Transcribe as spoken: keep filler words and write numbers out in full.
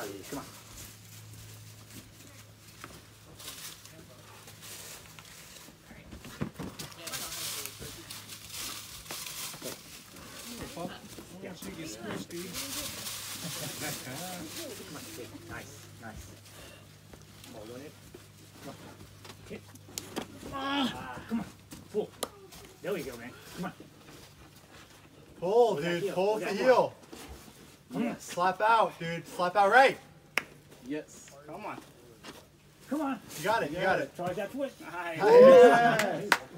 buddy. Come on. Yeah. You get squished, dude. Come on, okay. Nice, nice. Hold on it. Come on. Hit. Ah, come on. Pull. There we go, man. Come on. Pull, dude. Pull the heel. Yes. Slap out, dude. Slap out right. Yes. Come on. Come on. You got it. You got it. Try that twist. Nice. Nice.